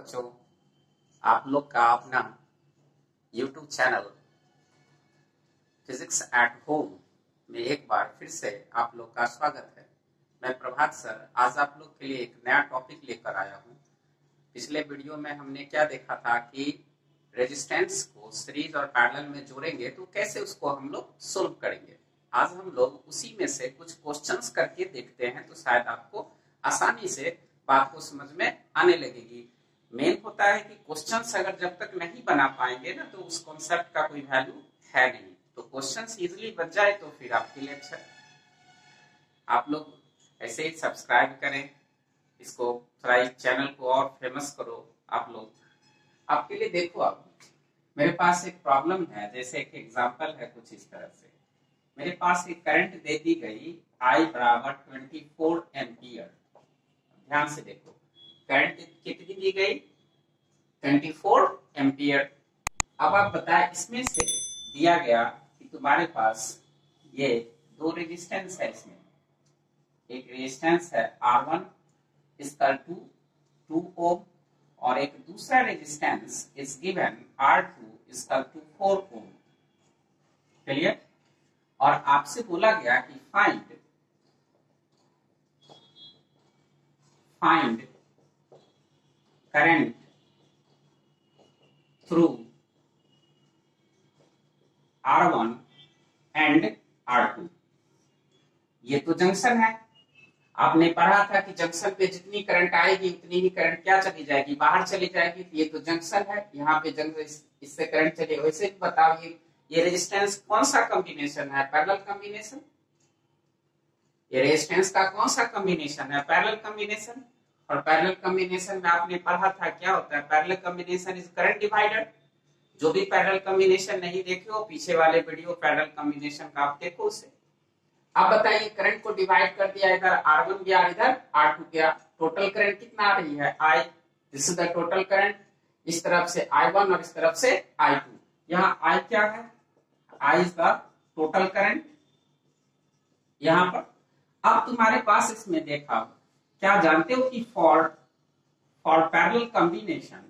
बच्चों, आप लोग का अपना YouTube channel physics at home में एक बार फिर से आप लोग का स्वागत है। मैं प्रभात सर आज आप लोग के लिए एक नया टॉपिक लेकर आया हूँ। पिछले वीडियो में हमने क्या देखा था कि रेजिस्टेंस को सीरीज और पैरेलल में जोड़ेंगे तो कैसे उसको हम लोग सोल्व करेंगे। आज हम लोग उसी में से कुछ क्वेश्चंस करके देखते हैं तो शायद आपको आसानी से बात को समझ में आने लगेगी। मेन होता है कि क्वेश्चंस अगर जब तक नहीं बना पाएंगे ना तो उस कॉन्सेप्ट का कोई वैल्यू है नहीं। तो क्वेश्चंस इजीली बन जाए तो फिर आपके लिए अच्छा है। आप लोग ऐसे ही सब्सक्राइब करें, इसको थोड़ा इस चैनल को और फेमस करो। आप लोग आपके लिए देखो, आप मेरे पास एक प्रॉब्लम है, जैसे एक एग्जांपल है कुछ इस तरह से। मेरे पास एक करंट दे दी गई I बराबर 24 एम्पियर। ध्यान से देखो, करंट कितनी दी गई 24 एम्पियर। अब आप बताएं, इसमें से दिया गया कि तुम्हारे पास ये दो रेजिस्टेंस है। इसमें एक रेजिस्टेंस है R1 इसका 2 ओम और एक दूसरा रेजिस्टेंस इज गिवन R2 इसका 4 ओम। क्लियर? और आपसे बोला गया कि find current through R1 and R2। ये तो जंक्शन है। आपने पढ़ा था कि जंक्शन पे जितनी करंट आएगी उतनी ही करंट क्या चली जाएगी, बाहर चली जाएगी। तो ये तो जंक्शन है, यहाँ पे इससे करंट चले। वैसे भी बताओ ये रेजिस्टेंस कौन सा कॉम्बिनेशन है, पैरेलल कॉम्बिनेशन। ये रेजिस्टेंस का कौन सा कॉम्बिनेशन है, पैरेलल कॉम्बिनेशन। और पैरेलल कॉम्बिनेशन में आपने पढ़ा था क्या होता है, parallel combination is current divider. जो भी पैरेलल कॉम्बिनेशन नहीं देखे हो, पीछे वाले वीडियो पैरेलल कॉम्बिनेशन का आप देखो उसे। अब बताइए, करंट को डिवाइड कर दिया, इधर R1 गया, इधर R2 गया। टोटल करंट कितना आ रही है I। This is the total current. इस तरफ से I1 और इस तरफ से I2। यहाँ I क्या है, I is the total current यहाँ पर। अब तुम्हारे पास इसमें देखा, क्या जानते हो कि for parallel combination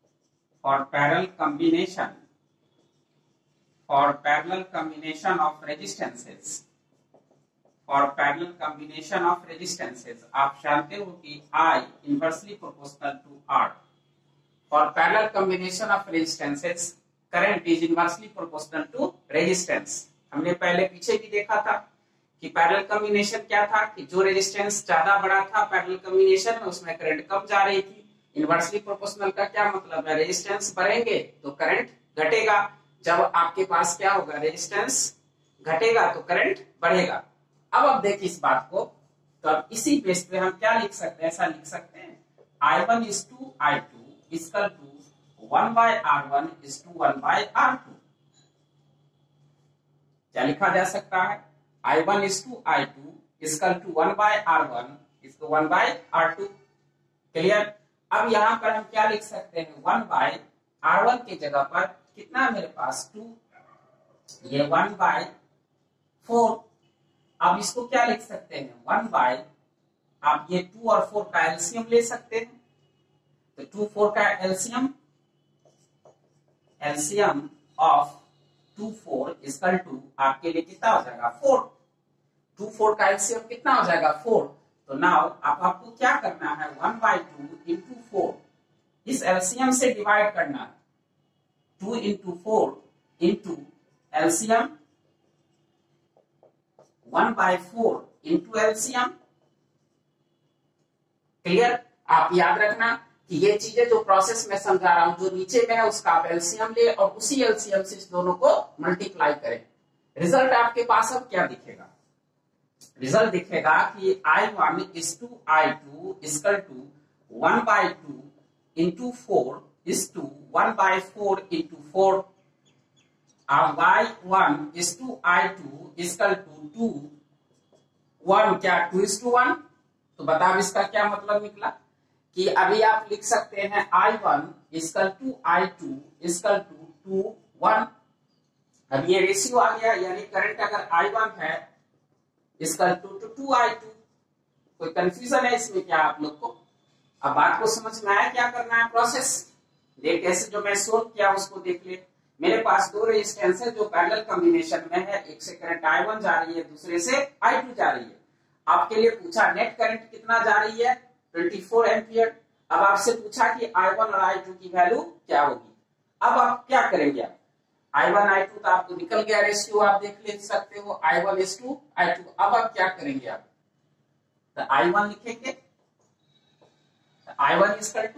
of resistances आप जानते हो कि I inversely proportional to R। For parallel combination of resistances current is inversely proportional to resistance. हमने पहले पीछे भी देखा था कि पैरेलल कॉम्बिनेशन क्या था कि जो रेजिस्टेंस ज्यादा बड़ा था पैरेलल कॉम्बिनेशन में, उसमें करंट कम जा रही थी। इनवर्सली प्रोपोर्शनल का क्या मतलब है, रेजिस्टेंस बढ़ेंगे तो करंट घटेगा। जब आपके पास क्या होगा, रेजिस्टेंस घटेगा तो करंट बढ़ेगा। अब देखिए इस बात को, तो अब इसी बेस पे हम क्या लिख सकते हैं, ऐसा लिख सकते हैं I1 is to I2 equal to 1 by R1 is to 1 by R2। क्या लिखा जा सकता है, I1 is to I2 equal to 1 by R1 is to 1 by R2। Clear? अब यहाँ पर हम क्या लिख सकते हैं, 1 by R1 की जगह पर कितना मेरे पास 2, ये 1 by 4। अब इसको क्या लिख सकते हैं, 1 by, आप ये 2 और 4 का एलसीएम ले सकते हैं। तो 2 4 का एलसीएम ऑफ 2 4 इक्वल टू आपके लिए कितना हो जाएगा 4। 2 4 का एलसीएम कितना हो जाएगा 4। तो नाउ आपको क्या करना है, 1 by 2 into 4 इस एलसीएम से डिवाइड करना है। 2 into 4 into LCM 1 by 4 into LCM. Clear? आप याद रखना कि ये चीजें जो प्रोसेस में समझा रहा हूं, जो नीचे में है उसका आप एलसीएम ले और उसी एलसीएम से इस दोनों को मल्टीप्लाई करें। रिजल्ट आपके पास अब क्या दिखेगा, रिजल्ट दिखेगा कि I1 is to I2 equal to 1 by 2 into 4 is to 1 by 4 into 4। अब Y1 is to I2 equal to 2 1 क्या 2 is to 1। तो बताओ इसका क्या मतलब निकला कि अभी आप लिख सकते हैं I1 equal to I2 equal to 2 1। अब ये रेशियो आ गया, यानी करंट अगर I1 है इसका 2 I2। कोई कंफ्यूजन है इसमें क्या आप लोग को? अब बात को समझ में आया क्या करना है प्रोसेस? देख ऐसे जो मैं सोल्व किया उसको देख ले। मेरे पास दो रेजिस्टेंस है जो पैरेलल कॉम्बिनेशन में है, एक से करंट I1 जा रही है, दूसरे से I2 जा रही है। आपके लिए पूछा नेट करंट कितना जा रही है, 24 एम्पियर। अब आपसे पूछा कि I1 और I2 की वैल्यू क्या होगी। अब आप क्या करेंगे? आप I1 I2 तो आपको निकल गया रेशियो, आप देख ले सकते हो I1:I2। अब आप क्या करेंगे? आप तो I1 लिखेंगे, I1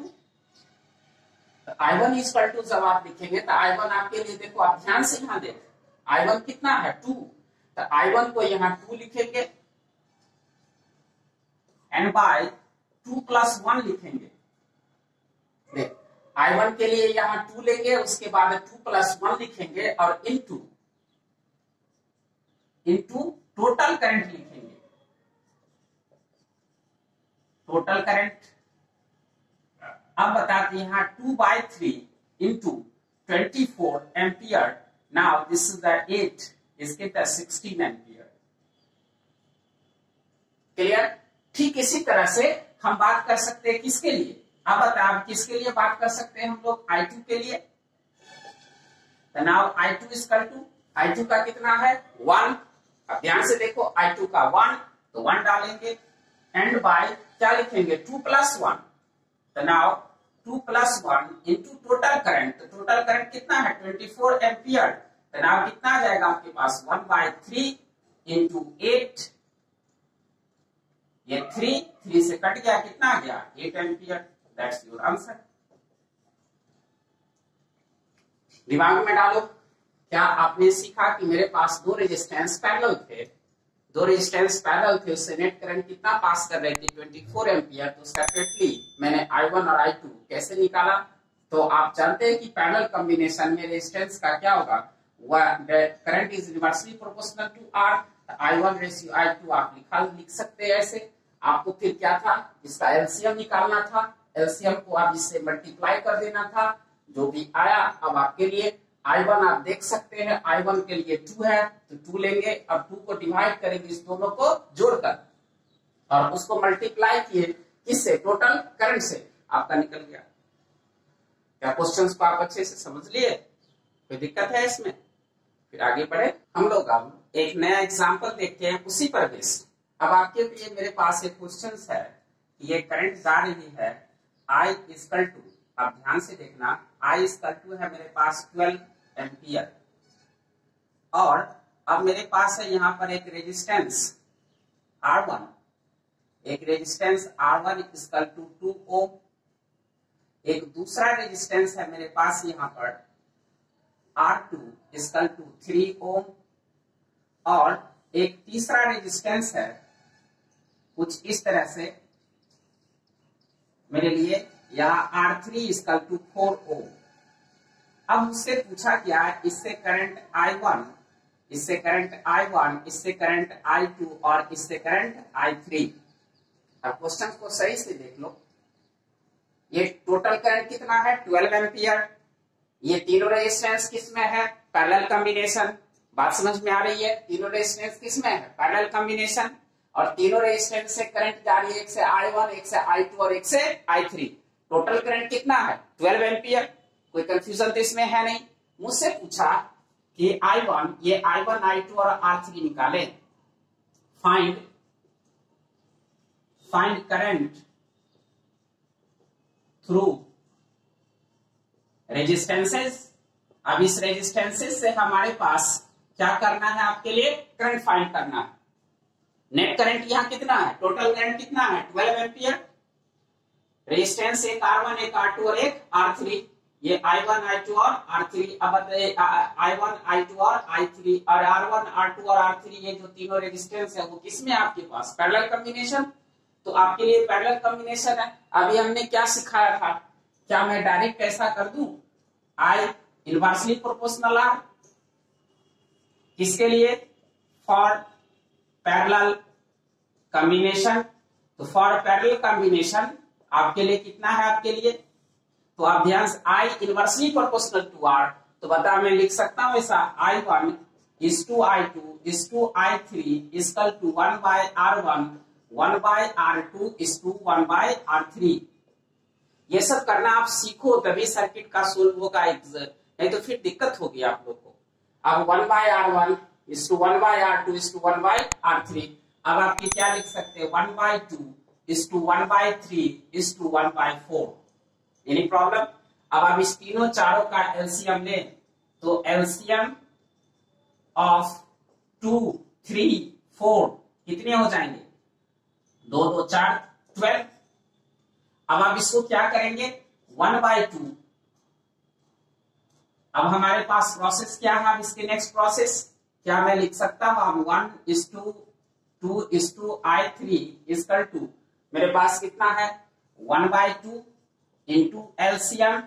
इक्वल टू जब आप लिखेंगे तो I1 आपके लिए देखो, आप ध्यान से यहां देख, I1 कितना है 2, तो I1 को यहां 2 लिखेंगे एंड बाय 2 + 1 लिखेंगे। देख I1 के लिए यहां 2 लेंगे, उसके बाद 2 + 1 लिखेंगे और इनटू टोटल करंट लिखेंगे। टोटल करंट अब बताते हैं 2/3 into 24 ampere. Now this is the 8, इसके 16 एम्पियर। क्लियर? ठीक इसी तरह से हम बात कर सकते हैं किसके लिए? अब बताओ किसके लिए बात कर सकते हैं हम लोग? I2 के लिए। तो नाउ I2 का कितना है 1। अब ध्यान से देखो I2 का 1, तो 1 डालेंगे एंड बाय क्या लिखेंगे 2 + 1। तो नाउ 2 + 1 इंटू टोटल करंट। तो टोटल करंट कितना है 24 एम्पियर। तो नाउ कितना आ जाएगा आपके पास 1/3 इंटू 8। ये 3 से कट गया, कितना आ गया 8 एम्पियर। That's your answer. दिमाग में डालो, क्या आपने सीखा कि मेरे पास दो रेजिस्टेंस पैरेलल थे, उससे नेट करंट कितना पास कर रहे थे 24 एम्पियर। तो सेपरेटली मैंने I1 और I2 कैसे निकाला? तो आप जानते हैं कि पैरेलल कॉम्बिनेशन में रेजिस्टेंस का क्या होगा, current is inversely proportional to R। I1:I2 आप लिख सकते हैं ऐसे। आपको फिर क्या था, इसका एलसीएम निकालना था। एलसीएम को आप इससे मल्टीप्लाई कर देना था, जो भी आया। अब आपके लिए I1 आप देख सकते हैं, I1 के लिए 2 है तो 2 लेंगे। अब 2 को डिवाइड करेंगे इस दोनों को जोड़कर और उसको मल्टीप्लाई किए किससे, टोटल करंट से, आपका निकल गया। क्या क्वेश्चंस को आप अच्छे से समझ लिए? कोई दिक्कत है इसमें? फिर आगे बढ़े हम लोग। अब एक नया एग्जांपल देखते हैं उसी पर बेस। अब आपके लिए मेरे पास एक क्वेश्चन है कि ये करंट जा रही है I इक्वल टू, आप ध्यान से देखना, I इक्वल टू है मेरे पास 12 एम्पियर। और अब मेरे पास है यहाँ पर एक रेजिस्टेंस R1, इक्वल टू 2 ओम। एक दूसरा रेजिस्टेंस है मेरे पास यहाँ पर R2 इक्वल टू 3 ओम। और एक तीसरा रेजिस्टेंस है कुछ इस तरह से मेरे लिए, यहाँ R3 इक्वल टू 4 ओम। अब मुझसे पूछा गया इससे करंट I1, इससे करंट I2 और इससे करंट I3। अब क्वेश्चन को सही से देख लो। ये टोटल करंट कितना है 12 एम्पियर। ये तीनों रेजिस्टेंस किसमें है, पैरेलल कॉम्बिनेशन। बात समझ में आ रही है? तीनों रेजिस्टेंस किसमें है, पैरेलल कॉम्बिनेशन। और तीनों रेजिस्टेंस से करंट जा रही है, एक से I1, एक से I2 और एक से I3। टोटल करंट कितना है 12 एम्पियर। कोई कंफ्यूजन तो इसमें है नहीं। मुझसे पूछा कि I1, ये I1, I2 और R3 निकाले। Find current through resistances. अब इस रेजिस्टेंसेस से हमारे पास क्या करना है, आपके लिए करंट फाइंड करना है। नेट करंट यहाँ कितना है, टोटल करंट कितना है 12 एम्पियर। रेजिस्टेंस एक R1, एक R2 और एक R3। ये I1, I2 और R3। अब I1, I2 और I3 और R1, R2 और R3, ये जो तीनों रेजिस्टेंस है वो किसमें आपके पास, पैरेलल कॉम्बिनेशन। तो आपके लिए पैरेलल कॉम्बिनेशन है। अभी हमने क्या सिखाया था, क्या मैं डायरेक्ट ऐसा कर दूं, I इनवर्सली प्रोपोर्शनल R। किसके लिए, फॉर पैरेलल कॉम्बिनेशन। तो फॉर पैरेलल कॉम्बिनेशन आपके लिए कितना है, आपके लिए तो आप ध्यान से I inversely proportional to R। तो बता मैं लिख सकता हूं ऐसा, I1 is to I2 is to I3 is equal to 1/R1, 1/R2 is to 1/R3। ये सब करना आप सीखो तभी सर्किट का सोल्व होगा, नहीं तो फिर दिक्कत होगी आप लोग को। अब 1/R1 is to 1/R2 is to 1/R3, अब आपकी क्या लिख सकते हैं 1/2 is to 1/3 is to 1/4। Any problem? अब आप इस तीनों चारों का एलसीएम लें तो एलसीएम ऑफ 2, 3, 4 कितने हो जाएंगे? 2, 2, 4, 12। अब आप इसको क्या करेंगे 1/2। अब हमारे पास प्रोसेस क्या है? अब इसके नेक्स्ट प्रोसेस क्या मैं लिख सकता हूं? अब 1:2:I3 इक्वल टू मेरे पास कितना है 1/2 into LCM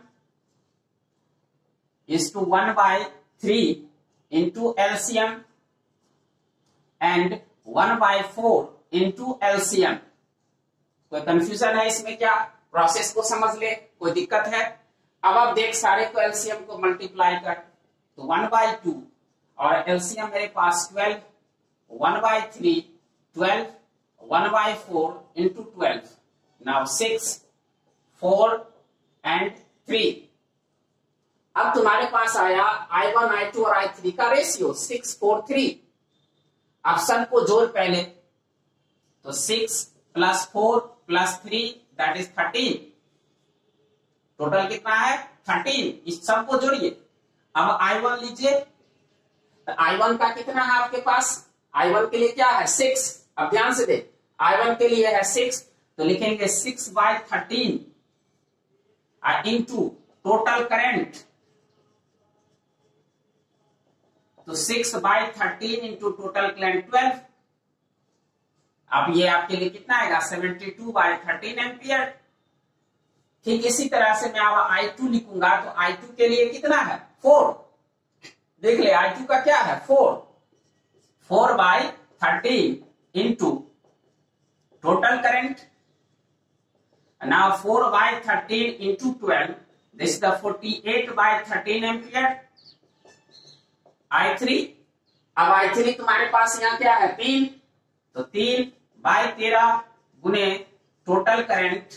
is to 1/3 into LCM and 1/4 into LCM। कोई कंफ्यूजन है इसमें क्या? प्रोसेस को समझ ले, कोई दिक्कत है? अब आप देख सारे को एलसीएम को मल्टीप्लाई कर तो 1/2 और एलसीएम मेरे पास 12, 1/3 12, 1/4 into 12, now 6, 4 and 3। अब तुम्हारे पास आया I1, I2 और I3 का रेशियो 6, 4, 3। अब सब को जोड़ पहले तो 6 + 4 + 3 दैट इज 13। टोटल कितना है 13। इस सब को जोड़िए। अब I1 लीजिए, I1 का कितना है आपके पास? I1 के लिए क्या है 6। अब ध्यान से देख, I1 के लिए है 6 तो लिखेंगे 6/13 इंटू टोटल करंट, तो 6/13 इंटू टोटल करंट 12। अब ये आपके लिए कितना आएगा 72/13 एम्पियर। ठीक इसी तरह से मैं अब I2 लिखूंगा तो I2 के लिए कितना है 4। देख ले I2 का क्या है 4, 4/13 into total current, now 4/13 into 12 this is the 48/13 ampere. I3, अब I3 तुम्हारे पास यहाँ क्या है 3, तो 3/13 गुने total current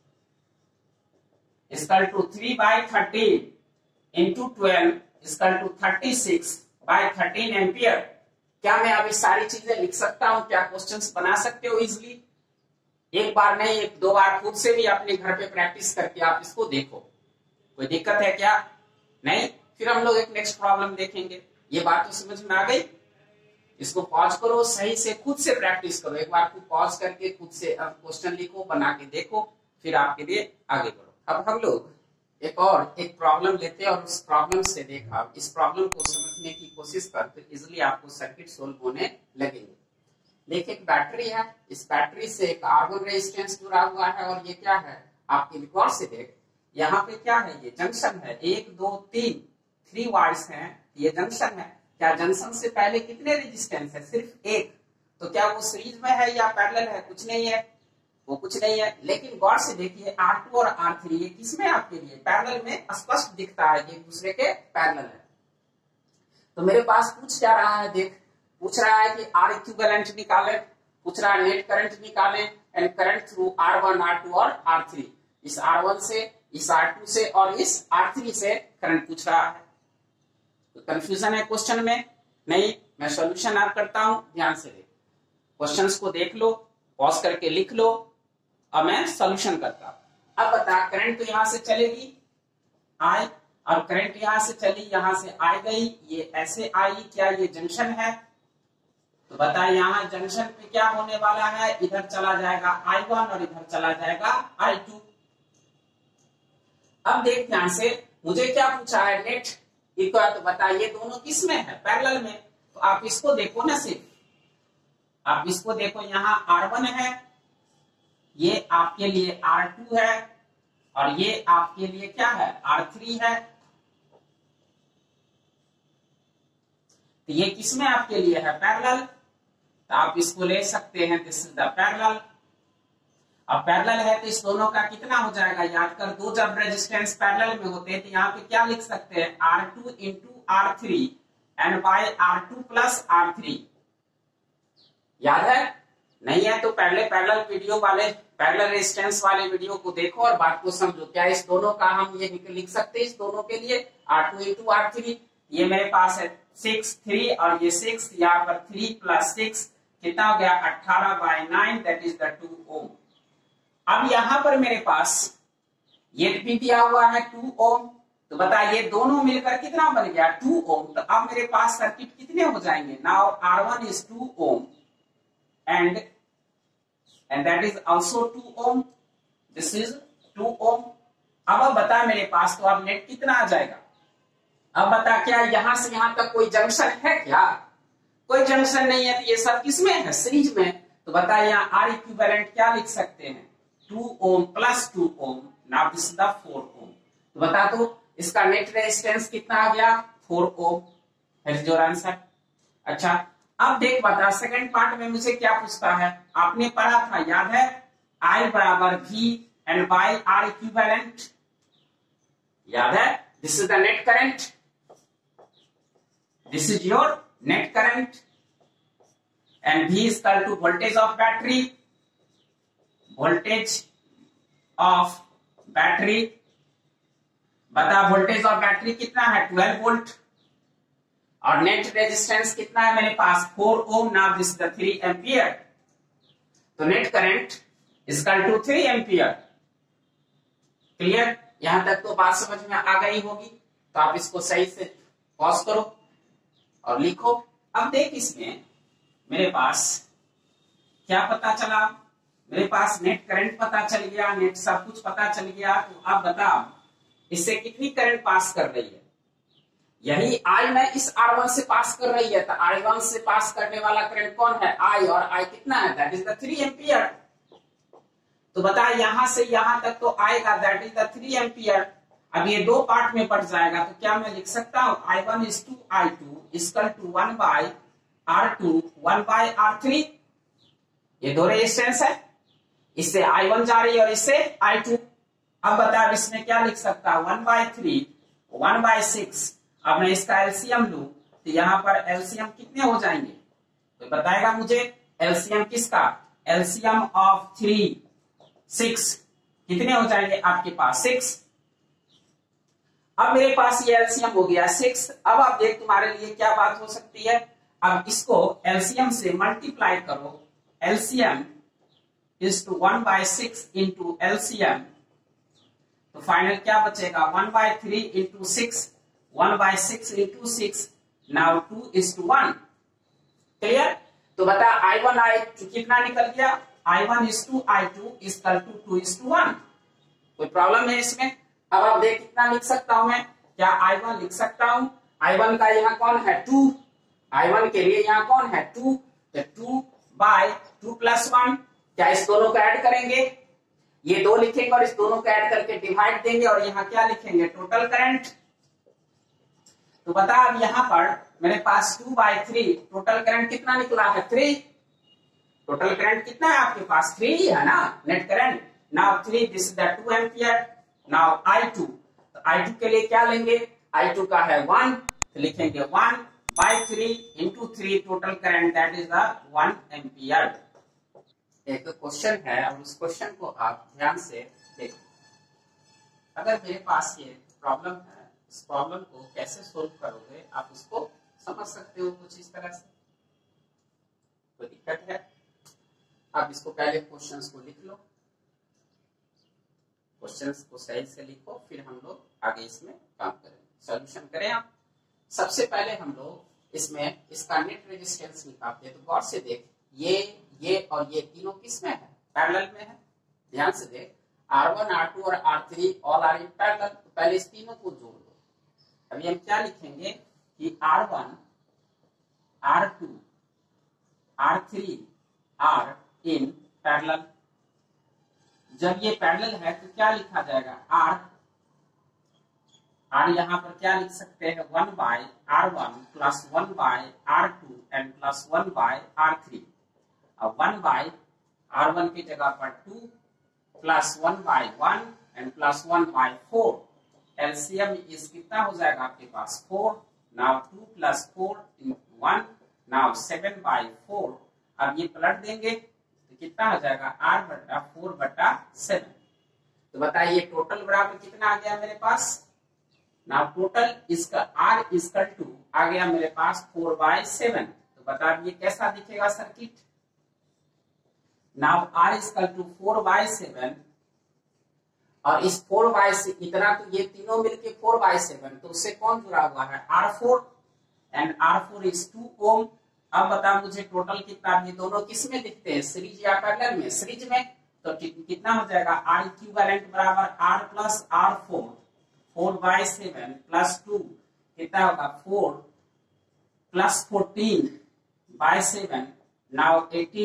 equal to 3/13 into 12 equal to 36/13 ampere. क्या मैं अभी सारी चीजें लिख सकता हूं? क्या क्वेश्चंस बना सकते हो इजिली? एक बार नहीं, 1-2 बार खुद से भी अपने घर पे प्रैक्टिस करके आप इसको देखो। कोई दिक्कत है क्या? नहीं? फिर हम लोग एक नेक्स्ट प्रॉब्लम देखेंगे। ये बात तो समझ में आ गई? इसको पॉज करो, सही से खुद से प्रैक्टिस करो। एक बार खुद पॉज करके खुद से क्वेश्चन लिखो, बना के देखो, फिर आपके लिए आगे बढ़ो। अब हम लोग एक प्रॉब्लम लेते हैं और उस प्रॉब्लम से देखा, इस प्रॉब्लम को समझने की कोशिश कर तो इजिली आपको सर्किट सोल्व होने लगेंगे। देखिए एक बैटरी है, इस बैटरी से एक R1 रेजिस्टेंस जुड़ा हुआ है और ये क्या है आपके रिकॉर्ड से देख, यहाँ पे क्या है ये जंक्शन है, 1, 2, 3 वायर्स हैं, ये जंक्शन है। क्या जंक्शन से पहले कितने रेजिस्टेंस है? सिर्फ एक। तो क्या वो सीरीज में है या पैरेलल है? कुछ नहीं है, वो कुछ नहीं है। लेकिन गौर से देखिए R2 और R3 ये किसमें आपके लिए पैरेलल में स्पष्ट दिखता है, एक दूसरे के पैरेलल है। तो मेरे पास पूछ क्या रहा है, देख पूछ रहा है कि R इक्विवेलेंट निकाले, पूछ रहा है नेट करंट निकाले and current through R1, R2 और R3। इस R1 से, इस R2 से और इस R3 से करंट पूछ रहा है। तो कंफ्यूजन है क्वेश्चन में? नहीं, मैं सॉल्यूशन आप करता हूं, ध्यान से देख, क्वेश्चंस को देख लो, पॉज करके लिख लो, अब मैं सॉल्यूशन करता हूं। अब बता, करंट तो यहां से चलेगी I, अब करंट यहां से चली, यहां से I गई, ये ऐसे आई, क्या ये जंक्शन है? तो बता यहाँ जंक्शन पे क्या होने वाला है, इधर चला जाएगा I1 और इधर चला जाएगा I2। अब देख ध्यान से, मुझे क्या पूछा है नेट इक्वल, तो बता ये दोनों किस में है? पैरेलल में। तो आप इसको देखो ना, सिर्फ आप इसको देखो, यहाँ R1 है, ये आपके लिए R2 है और ये आपके लिए क्या है R3 है। तो ये किसमें आपके लिए है? पैरेलल। तो आप इसको ले सकते हैं, दिस इज द पैरेलल। अब पैरेलल है तो इस दोनों का कितना हो जाएगा, याद कर, दो जब रेजिस्टेंस पैरेलल में होते हैं तो यहाँ पे क्या लिख सकते हैं R2 into R3 and bye R2 plus R3। याद है? नहीं है तो पहले पैरेलल रेजिस्टेंस वाले वीडियो को देखो और बात को समझो। क्या इस दोनों का हम ये लिख सकते हैं, इस दोनों के लिए R2 इंटू R3, ये मेरे पास है 6 3 और ये 6, यहाँ पर 3 प्लस 6 कितना हो गया 18/9, दैट इज द 2 ओम। अब यहां पर मेरे पास ये भी दिया हुआ है 2 ओम, तो बताइए दोनों मिलकर कितना बन गया 2 ओम। तो अब मेरे पास सर्किट कितने हो जाएंगे, now R1 is 2 ohm and that is also 2 ohm, this is 2 ohm। अब बता मेरे पास, तो अब नेट कितना आ जाएगा। अब बता क्या यहां से यहां तक कोई जंक्शन है क्या, कोई जंक्शन नहीं है, तो ये सब किसमें है, सीरीज में। तो बता यहाँ R इक्विवेलेंट क्या लिख सकते हैं 2 ohm plus 2 ohm, now this is the 4 ohm। तो बता तो इसका नेट रेजिस्टेंस कितना आ गया 4 ohm, है योर आंसर। अच्छा अब देख बता सेकंड पार्ट में मुझे क्या पूछता है, आपने पढ़ा था याद है I बराबर V and by R equivalent, याद है, this is the net current, this is your net current and V is equal to voltage of battery, voltage of battery. बता वोल्टेज ऑफ बैटरी कितना है 12 वोल्ट और net resistance कितना है मेरे पास 4 ohm, now this is the 3 ampere. तो net current is equal to 3 ampere. Clear, यहां तक तो बात समझ में आ गई होगी। तो आप इसको सही से पॉज करो और लिखो। अब देख इसमें मेरे पास क्या पता चला, मेरे पास नेट करंट पता चल गया, नेट सब कुछ पता चल गया। तो अब बता इससे कितनी करंट पास कर रही है, यही I में इस R1 से पास कर रही है। तो R1 से पास करने वाला करंट कौन है I, और I कितना है दैट इज द 3 एम्पियर। तो बता यहां से यहां तक तो आएगा दैट इज द 3 एम्पियर। अब ये दो पार्ट में बढ़ जाएगा, तो क्या मैं लिख सकता हूं I1 is to I2 equal to 1 by R2 1 by R3। ये दो रेजिस्टेंस है, इससे I1 जा रही है और इससे I2। अब बता इसमें क्या लिख सकता हूं 1 by 3 1 by 6। अब मैं इसका एलसीएम लूं तो यहां पर एलसीएम कितने हो जाएंगे, तो बताएगा मुझे एलसीएम किसका, एलसीएम ऑफ 3 6 कितने हो जाएंगे आपके पास 6। अब मेरे पास ये एलसीएम हो गया 6। अब आप देख तुम्हारे लिए क्या बात हो सकती है, अब इसको एलसीएम से मल्टीप्लाई करो, LCM is to 1 by 6 into LCM, तो फाइनल क्या बचेगा 1 by 3 into 6, 1 by 6 into 6, now 2 is to 1। Clear, तो बता I1 I2 कितना निकल गया, I1 is to I2 is equal to 2 is to 1। कोई प्रॉब्लम है इसमें। अब आप देख कितना लिख सकता हूं मैं, क्या I1 लिख सकता हूं, I1 का यहाँ कौन है 2, I1 के लिए यहाँ कौन है 2, तो 2 by 2 plus 1। क्या इस दोनों को ऐड करेंगे, ये दो लिखेंगे और इस दोनों को ऐड करके डिवाइड देंगे और यहाँ क्या लिखेंगे टोटल करंट। तो बता अब यहां पर मेरे पास 2 by 3 टोटल करंट कितना निकला है 3। टोटल करंट कितना है आपके पास 3 ही है ना net current. Now 3 this is the 2 ampere. Now I2, तो I2 के लिए क्या लेंगे, I2 का है 1, तो लिखेंगे 1 by 3 into 3 total current that is the 1 ampere. एक क्वेश्चन है और उस क्वेश्चन को आप ध्यान से देखो। अगर मेरे पास ये प्रॉब्लम है, इस प्रॉब्लम को कैसे सोल्व करोगे आप उसको समझ सकते हो कुछ इस तरह से। कोई दिक्कत है, आप इसको पहले क्वेश्चंस को लिख लो, क्वेश्चंस को सही से लिखो, फिर हम लोग आगे इसमें काम करें, सॉल्यूशन करें। आप सबसे पहले हम लोग इसमें इसका नेट रेजिस्टेंस निकालते हैं। तो गौर से देख, ये और ये तीनों किस में है, पैरेलल में है। ध्यान से देख R1 R2 और R3 all are in parallel. तो पहले इस तीनों को जोड़ दो। अभी हम क्या लिखेंगे कि R1 R2 R3 are in parallel. जब ये पैरेलल है तो क्या लिखा जाएगा R यहां पर क्या लिख सकते हैं 1 by R1 plus 1 by R2 and plus 1 by R3। अब 1 by R1 की जगह पर 2 plus 1 by 1 and plus 1 by 4। LCM इस कितना हो जाएगा आपके पास 4। Now 2 plus 4 in 1, now 7 by 4। अब ये पलट देंगे कितना हो जाएगा R बटा 4/7। तो बताइए टोटल बराबर कितना आ गया मेरे पास। नाउ टोटल इसका R इक्वल टू आ गया मेरे पास 4/7। तो बता दिए कैसा दिखेगा circuit. Now R equal to 4/7 और इस 4/7 इतना तो ये तीनों मिलके 4/7, तो उससे कौन जुड़ा हुआ है R4 एंड R4 इज 2 ओम। अब बता मुझे टोटल कितना, ये दोनों किस में दिखते हैं, सीरीज या पैरेलल में, सीरीज में। तो कितना हो जाएगा R इक्विवेलेंट बराबर R प्लस R4 4/7 प्लस 2 कितना होगा 4 प्लस 14/7 नाउ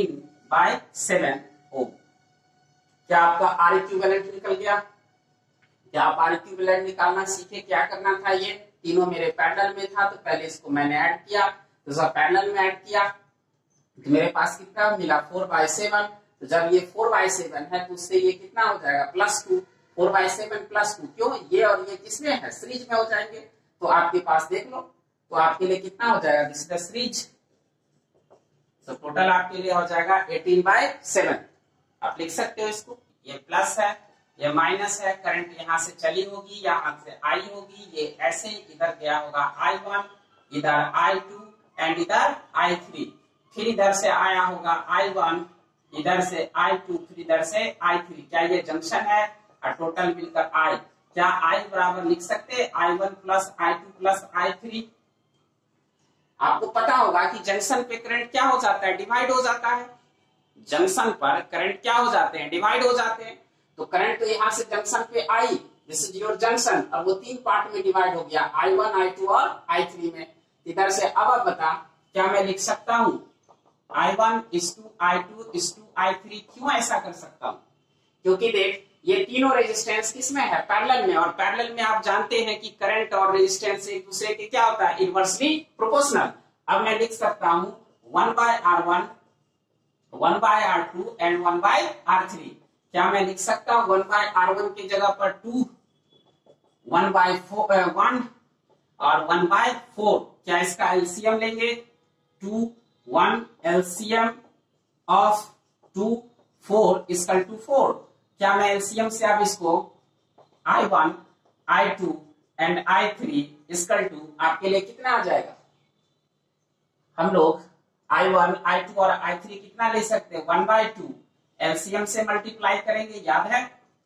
18/7 ओम। क्या आपका R इक्विवेलेंट निकल गया। क्या आप R इक्विवेलेंट निकालना सीखे, क्या करना था, ये तीनों मेरे पैरेलल में था तो पहले इसको मैंने ऐड किया, तो सब पैरेलल में ऐड किया तो मेरे पास कितना मिला 4/7। तो जब ये 4/7 है तो उससे ये कितना हो जाएगा +2, 4/7 +2, क्यों ये और ये किसमें है सीरीज में हो जाएंगे। तो आपके पास देख लो, तो आपके लिए कितना हो जाएगा दिस इज द सीरीज। तो टोटल आपके लिए हो जाएगा 18/7। आप लिख सकते हो इसको, ये प्लस है ये माइनस है, करंट यहाँ से चली होगी यहाँ से आई होगी, ये ऐसे इधर गया होगा I1, इधर I2 एंड इधर I3, फिर इधर से आया होगा I1, इधर से I2, फिर इधर से I3। क्या ये जंक्शन है और टोटल मिलकर I। क्या I बराबर लिख सकते I1 plus I2 plus I3। आपको पता होगा कि जंक्शन पे करंट क्या हो जाता है डिवाइड हो जाता है। जंक्शन पर करंट क्या हो जाते हैं डिवाइड हो जाते हैं। तो करंट तो यहाँ से जंक्शन पे आई, दिस इज योर जंक्शन, और वो 3 पार्ट में डिवाइड हो गया I1 I2 और I3 में। इधर से अब बता क्या मैं लिख सकता हूँ I1 is to I2 is to I3। क्यों ऐसा कर सकता हूँ, क्योंकि देख ये तीनों रेजिस्टेंस किसमें है पैरेलल में, और पैरेलल में आप जानते हैं कि करंट और रेजिस्टेंस एक दूसरे के क्या होता है इनवर्सली प्रोपोर्शनल। अब मैं लिख सकता हूँ 1/R1 1/R2 एंड 1/R3। क्या मैं लिख सकता हूँ 1/R1 की जगह पर 2 1/1 और 1/4। क्या इसका एलसीएम लेंगे 2 1 एलसीएम ऑफ 2 4 इक्वल टू 4। क्या मैं एलसीएम से अब इसको I1 I2 and I3 equal to आपके लिए कितना आ जाएगा। हम लोग I1 I2 और I3 कितना ले सकते हैं 1/2, एलसीएम से मल्टीप्लाई करेंगे, याद है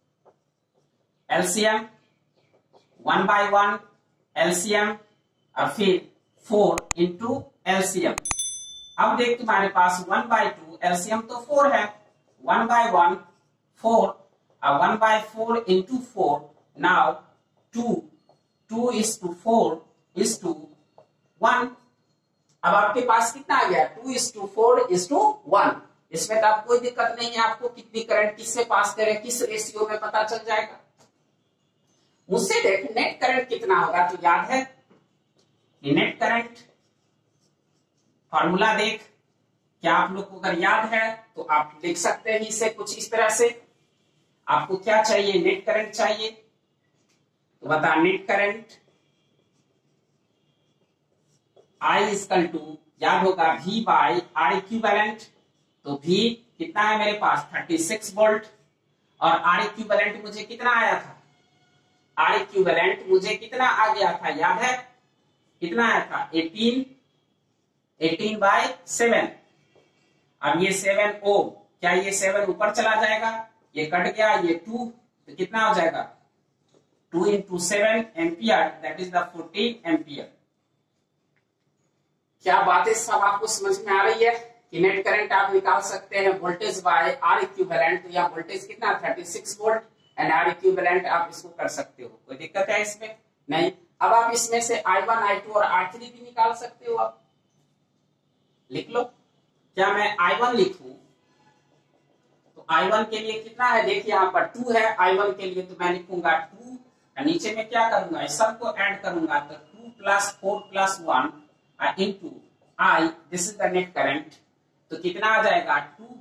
एलसीएम 1/1 एलसीएम और फिर 4 इंटू एलसीएम। अब देख तुम्हारे पास 1/2 एलसीएम तो 4 है, 1/1 4 और 1/4 into 4 now 2 is to 4 is to 1। अब आपके पास कितना आ गया 2 is to 4 is to 1। इसमें तो आप कोई दिक्कत नहीं है, आपको कितनी करंट किससे पास करे किस रेशियो में पता चल जाएगा। मुझसे देख नेट करंट कितना होगा, तो याद है नेट करंट फॉर्मूला देख, क्या आप लोग को अगर याद है तो आप लिख सकते हैं इसे कुछ इस तरह से। आपको क्या चाहिए नेट करंट चाहिए, तो बता net current I equal to याद होगा V बाई R इक्विवेलेंट। तो V कितना है मेरे पास 36 वोल्ट और R इक्विवेलेंट मुझे कितना आया था, R इक्विवेलेंट मुझे कितना आ गया था याद है, कितना आया था 18/7। अब ये 7 ओम, क्या ये 7 ऊपर चला जाएगा, ये कट गया, ये 2 तो कितना हो जाएगा 2 into 7 ampere, that is the 14 ampere. क्या बातें सब आपको समझ में आ रही है कि नेट करंट आप निकाल सकते हैं वोल्टेज बाय R इक्विवेलेंट। तो यह वोल्टेज कितना 36 वोल्ट एंड R इक्विवेलेंट आप इसको कर सकते हो, कोई दिक्कत है इसमें नहीं। अब आप इसमें से I1 I2 और R3 भी निकाल सकते हो, आप लिख लो। क्या मैं I1 लिखूं तो I1 के लिए कितना है, देखिए यहाँ पर 2 है I1 के लिए, तो मैं लिखूंगा 2 और नीचे में क्या करूंगा इस सबको ऐड करूंगा, तो 2 + 4 + 1 into I, this is the net current। तो कितना आ जाएगा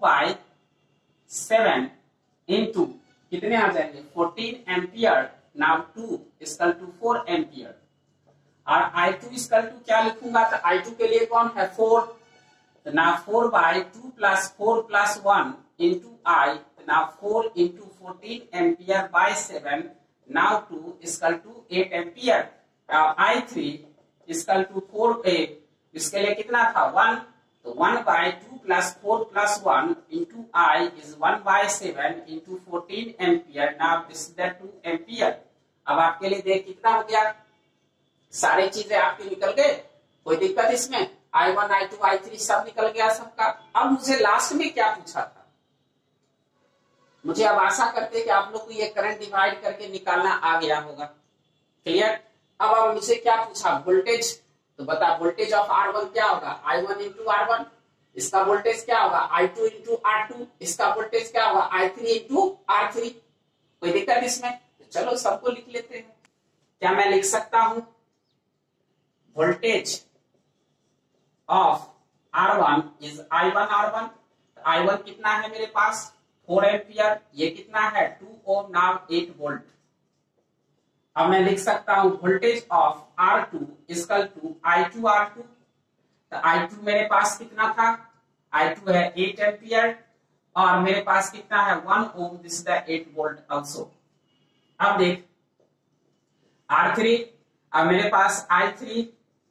2/7 into कितने आ जाएंगे 14 ampere. Now 2 equal to 4 ampere और I2 इक्वल टू क्या लिखूंगा, तो I2 के लिए कौन है 4, तो ना 4/2 + 4 + 1 into I. Now 4 into 14 ampere by 7. Now 2 is equal to 8 ampere. I3 is equal to 4. इसके लिए कितना था 1, तो 1/2 plus 4 plus 1 into I is 1/7 into 14 ampere. Now this is the 2 ampere. अब आपके लिए देख कितना हो गया, सारी चीजें आपके निकल गए, कोई दिक्कत इसमें, I1 I2 I3 सब निकल गया सबका। अब मुझे लास्ट में क्या पूछा था, मुझे अब आशा करते हैं कि आप लोग को ये करंट डिवाइड करके निकालना आ गया होगा, क्लियर। अब मुझे क्या पूछा, वोल्टेज, तो बता वोल्टेज ऑफ R1 क्या होगा, I1 इंटू R1, इसका वोल्टेज क्या होगा I2 इंटू R2, इसका वोल्टेज क्या होगा I3 इंटू R3, कोई दिक्कत इसमें, तो चलो सबको लिख लेते हैं। क्या मैं लिख सकता हूं, voltage of R1 is I1 R1, I1 कितना है मेरे पास 4 एम्पियर, ये कितना है 2 ओम, नाउ 8 वोल्ट। अब मैं लिख सकता हूं voltage of R2 equal to I2 R2, तो I2 मेरे पास कितना था, I2 है 8 एम्पियर और मेरे पास कितना है 1 ohm, this is the 8 volt also. अब देख R3, अब मेरे पास I3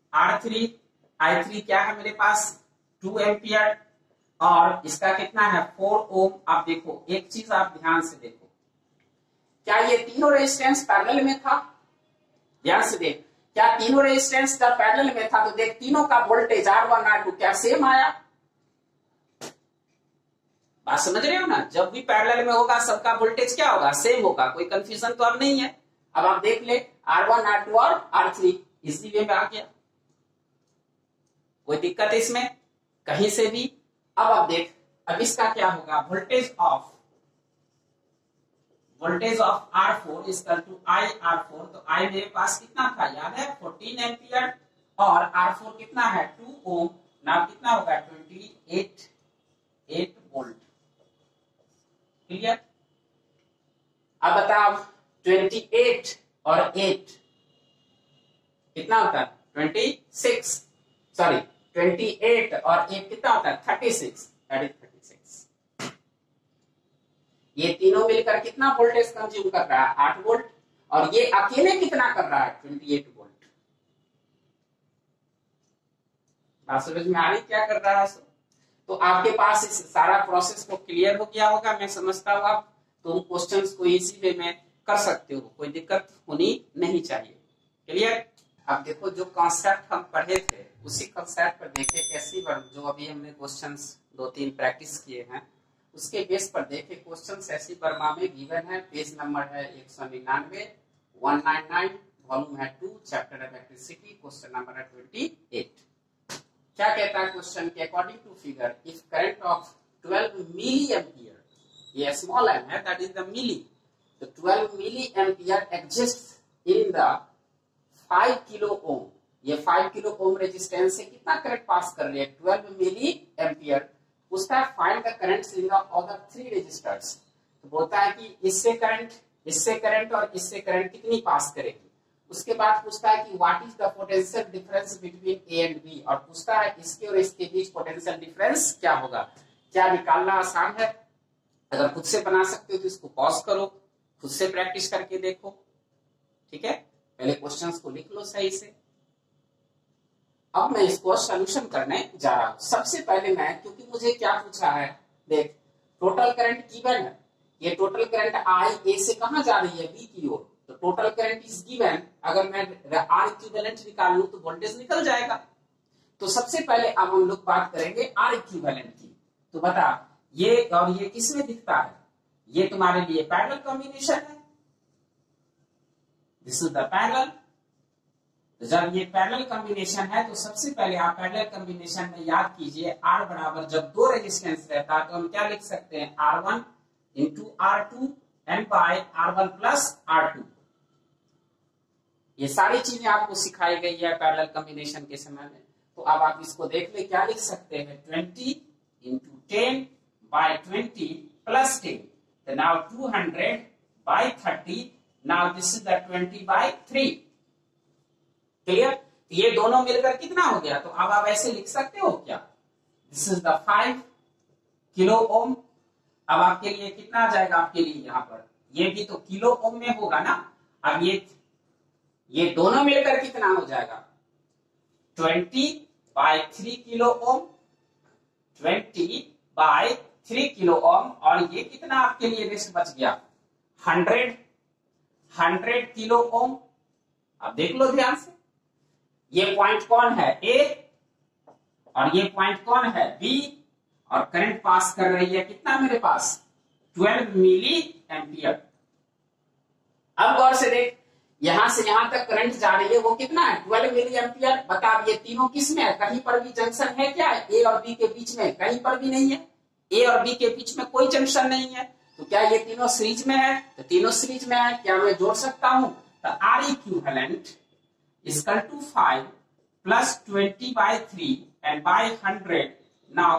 R3 क्या है मेरे पास 2 एम्पियर और इसका कितना है 4 ओम। आप देखो एक चीज आप ध्यान से देखो, क्या ये तीनों रेजिस्टेंस पैरेलल में था, ध्यान से देख, क्या तीनों रेजिस्टेंस जब पैरेलल में था तो देख तीनों का वोल्टेज R1 R2 क्या सेम आया, बात समझ रहे हो ना, जब भी पैरेलल में होगा सबका वोल्टेज क्या होगा सेम होगा, कोई कंफ्यूजन तो अब नहीं है। अब आप देख ले R1 R2 और R3 इसी वे में आ गया, कोई दिक्कत है इसमें कहीं से भी। अब आप देख, अब इसका क्या होगा, voltage of R4 is equal to I R4, तो I मेरे पास कितना था याद है 14 एम्पियर और R4 कितना है 2 ओम, नाउ कितना होगा 8 वोल्ट, क्लियर। अब बताओ 28 और 8 कितना होता है 26, सॉरी 28 और 8 कितना होता है 36, दैट इज 36। ये तीनों मिलकर कितना वोल्टेज कंज्यूम कर रहा है 8 वोल्ट और ये अकेले कितना कर रहा है 28 वोल्ट। बात समझ में आ रही क्या कर रहा है, तो आपके पास इस सारा प्रोसेस को क्लियर हो गया होगा, मैं समझता हूँ आप तुम क्वेश्चंस को इसी वे में कर सकते हो, कोई दिक्कत होनी नहीं चाहिए, क्लियर। अब देखो जो कॉन्सेप्ट हम पढ़े थे उसी कॉन्सेप्ट पर देखे कैसी बार जो अभी हमने क्वेश्चंस 2-3 प्रैक्टिस किए हैं उसके बेस पर देखे क्वेश्चंस ऐसी वर्मा में गिवन है, पेज नंबर है 199, 199, वॉल्यूम है 2, चैप्टर है इलेक्ट्रिसिटी, क्वेश्चन नंबर है 28। क्या कहता है क्वेश्चन के according to figure if current of 12 milli ampere, ये स्मॉल एम है दैट इज द मिली, तो 12 milli ampere exist in the 5 kilo ohm, ये 5 किलो ओम रेजिस्टेंस से कितना करंट पास कर रही है 12 मिली एम्पियर, पूछता है find the currents in the other 3 resistors, तो बोलता है कि इससे करंट और इससे करंट कितनी पास करेगी। उसके बाद पूछता है कि what is the potential difference between A and B, और पूछता है इसके और इसके बीच पोटेंशियल डिफरेंस क्या होगा। क्या निकालना आसान है, अगर खुद से बना सकते हो तो इसको पॉज करो, खुद से प्रैक्टिस करके देखो, ठीक है। पहले क्वेश्चंस को लिख लो सही से। अब मैं इसको सॉल्यूशन करने जा रहा हूं। सबसे पहले मैं, क्योंकि मुझे क्या पूछा है, देख टोटल करंट गिवन है, ये टोटल करंट आई ए से कहां जा रही है बी की ओर, तो टोटल करंट इज गिवन, अगर मैं आर इक्विवेलेंट निकाल लूं तो वोल्टेज निकल जाएगा। तो सबसे पहले अब हम लोग बात करेंगे आर इक्विवेलेंट की। तो बता ये और ये किसमें दिखता है, ये तुम्हारे लिए पैरेलल कॉम्बिनेशन है, दिस इज द पैरेलल। जब ये पैरेलल कॉम्बिनेशन है तो सबसे पहले आप पैरेलल कॉम्बिनेशन में याद कीजिए आर बराबर जब 2 रेजिस्टेंस रहता है तो हम क्या लिख सकते हैं R1 into R2 and bye R1 plus R2। ये सारी चीजें आपको सिखाई गई है पैरेलल कॉम्बिनेशन के समय में। तो अब आप इसको देख ले, क्या लिख सकते हैं 20 इंटू 10 बाय 20 प्लस 10, तो now 200 by 30, now this is the 20 by 3, clear. ये दोनों मिलकर कितना हो गया, तो अब आप ऐसे लिख सकते हो क्या, this is the 5 kilo ohm. अब आपके लिए कितना आ जाएगा, आपके लिए यहाँ पर ये भी तो किलो ओम में होगा ना। अब ये दोनों मिलकर कितना हो जाएगा, 20/3 किलो ओम, 20/3 किलो ओम। और ये कितना आपके लिए रेस्ट बच गया, 100 किलो ओम। अब देख लो ध्यान से, ये पॉइंट कौन है, ए, और ये पॉइंट कौन है, बी, और करंट पास कर रही है कितना मेरे पास, 12 मिली एम्पियर। अब गौर से देख, यहां से यहां तक करंट जा रही है, वो कितना है, 12 मिली एम्पियर। बता अब ये तीनों किस में है, कहीं पर भी जंक्शन है क्या, ए और बी के बीच में, कहीं पर भी नहीं है। ए और बी के बीच में कोई जंक्शन नहीं है, तो क्या ये तीनों सीरीज में है, तो तीनों सीरीज में है। क्या मैं जोड़ सकता हूं, तो R equivalent equal to 5 plus 20/3 and by 100, now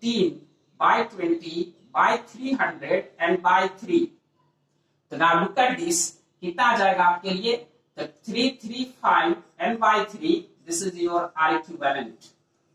15/20 by 300 and by 3. तो now look at this, कितना आ जाएगा आपके लिए, तो 335 and by 3, this is your R equivalent।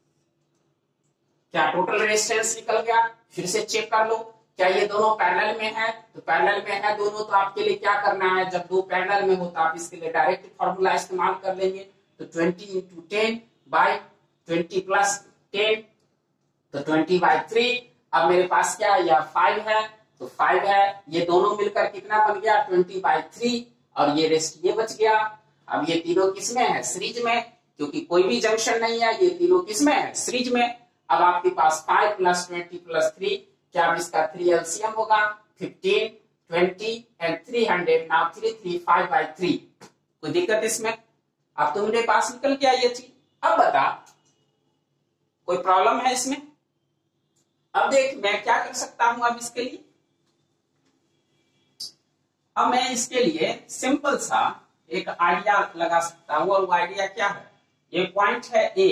क्या टोटल रेजिस्टेंस निकल गया, फिर से चेक कर लो, क्या ये दोनों पैरेलल में है, तो पैरेलल में है दोनों, तो आपके लिए क्या करना है, जब दो पैरेलल में हो तो आप इसके लिए डायरेक्ट फॉर्मूला इस्तेमाल कर लेंगे। तो 20 into 10 by 20 plus 10, तो 20/3। अब मेरे पास क्या है, यह 5 है, तो 5 है, ये दोनों मिलकर कितना बन गया, 20/3, और ये रेस्ट ये बच गया। अब ये तीनों किसमें है, सीरीज में, क्योंकि कोई भी जंक्शन नहीं है, ये तीनों किसमें है, सीरीज में। अब आपके पास 5 + 20 + 3, क्या अब इसका 3 एलसीएम होगा, 15, 20 and 300, now 335/3। कोई दिक्कत इसमें, अब तो मेरे पास निकल गया ये चीज। अब बता, कोई प्रॉब्लम है इसमें। अब देख मैं क्या कर सकता हूं, अब इसके लिए, अब मैं इसके लिए सिंपल सा एक आइडिया लगा सकता हूं, और वो आइडिया क्या है, ये पॉइंट है ए,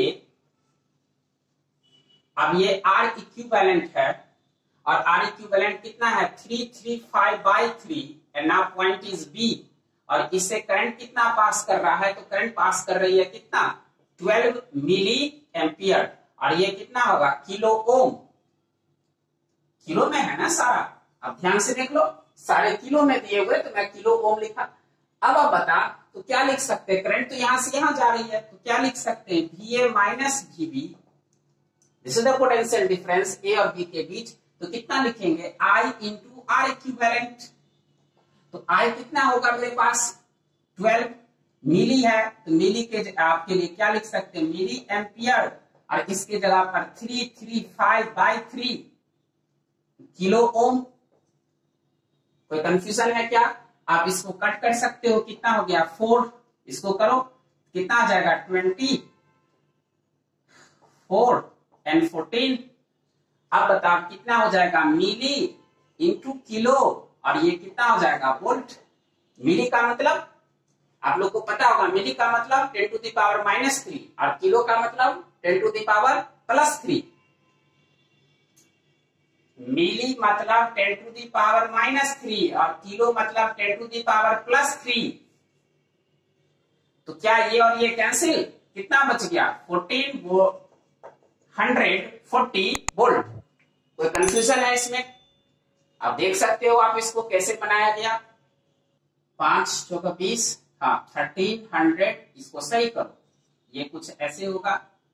अब ये आर इक्विवेलेंट है, और आर इक्विवेलेंट कितना है, 335/3, and now point is B, और इससे करंट कितना पास कर रहा है, तो करंट पास कर रही है कितना, 12 मिली एम्पियर, और ये कितना होगा, किलो ओम, किलो में है ना सारा। अब ध्यान से देख लो, सारे किलो में दिए हुए, तो मैं किलो ओम लिखा। अब आप बता, तो क्या लिख सकते हैं, करंट तो यहां से यहां जा रही है, तो क्या लिख सकते हैं, VA minus VB, this is the potential difference A और बी के बीच। तो कितना लिखेंगे, I इंटू आर इक्विवेलेंट, तो I कितना होगा मेरे पास, 12 मिली है, तो मिली के आपके लिए क्या लिख सकते हैं, मिली एम्पियर, और इसके जगह पर 335/3 किलो ओम। कोई कंफ्यूजन है क्या, आप इसको कट कर सकते हो, कितना हो गया 4, इसको करो कितना आ जाएगा, 20, 4 and 14। अब बताओ कितना हो जाएगा, मिली इंटू किलो, और ये कितना हो जाएगा, वोल्ट। मिली का मतलब आप लोग को पता होगा, मिली का मतलब 10⁻⁻3, और किलो का मतलब 10⁻+3। मिली मतलब 10⁻⁻3, और किलो मतलब 10⁻+3। तो क्या ये और ये कैंसिल, कितना बच गया, 140 वोल्ट। कोई कंफ्यूजन है इसमें, आप देख सकते हो आप इसको कैसे बनाया गया, 5 चौका 20, हाँ 1300, इसको सही करो, ये कुछ ऐसे होगा।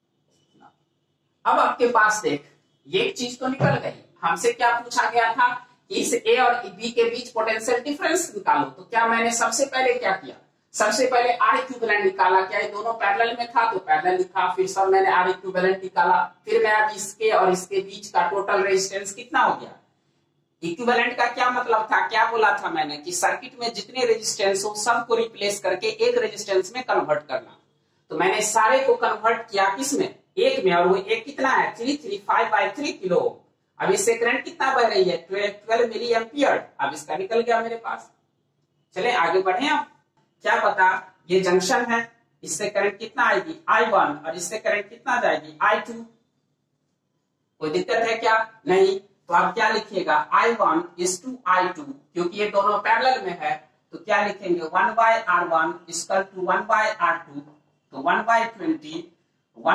अब आपके पास देख, ये चीज तो निकल गई, हमसे क्या पूछा गया था, इस ए और बी के बीच पोटेंशियल डिफरेंस निकालो। तो क्या मैंने सबसे पहले क्या किया, सबसे पहले आर इक्विवेलेंट निकाला, क्या ये दोनों पैरेलल में था, तो पैरेलल लिखा, फिर सब मैंने आर इक्विवेलेंट निकाला, फिर मैं अब इसके और इसके बीच का टोटल रेजिस्टेंस कितना हो गया। इक्विवेलेंट का क्या मतलब था, क्या बोला था मैंने, कि सर्किट में जितने रेजिस्टेंस हो सबको रिप्लेस करके एक रेजिस्टेंस में कन्वर्ट करना। तो मैंने सारे को कन्वर्ट किया किसमें, एक में, और वो एक कितना है, 335/3 किलो। अब इससे करंट कितना बह रही है, 12 मिली एम्पियर। अब इसका निकल गया मेरे पास। चले आगे बढ़े, अब क्या पता, ये जंक्शन है, इससे करंट कितना आएगी, I1, और इससे करंट कितना जाएगी, I2। कोई दिक्कत है क्या, नहीं। तो आप क्या लिखिएगा, I1 is to I2, क्योंकि ये दोनों पैरेलल में है, तो क्या लिखेंगे, 1/R1 इक्वल टू 1/R2, तो 1/20,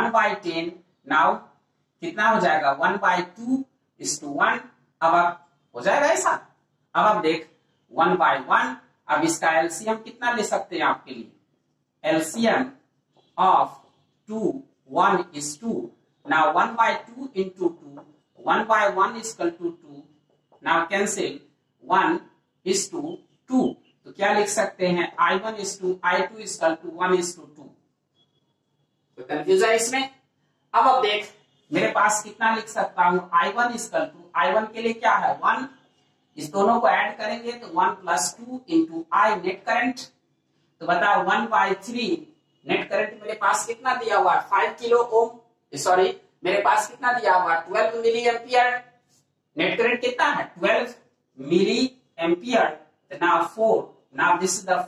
1/10, नाउ कितना हो जाएगा, 1/2 is to 1। अब आप हो जाएगा ऐसा। अब आप देख 1 बाय 1, अब इसका एलसीएम कितना ले सकते हैं आपके लिए, LCM of 2 1 is 2. Now 1 by 2 into 2, 1 by 1 is equal to 2. Now cancel 1 is to 2. तो क्या लिख सकते हैं, I1 is to I2 is equal to 1 is to 2. तो कंफ्यूज है इसमें। अब देख मेरे पास कितना लिख सकता हूं, I1 is equal to, I1 के लिए क्या है 1, इस दोनों को ऐड करेंगे तो 1 plus 2 into I net current. तो बताओ 1 by 3 नेट करंट मेरे पास कितना दिया हुआ है 5 किलो ओम, सॉरी मेरे पास कितना दिया हुआ 12 मिली एम्पियर। नेट करंट कितना है 12 milli ampere. Now 4, now this is the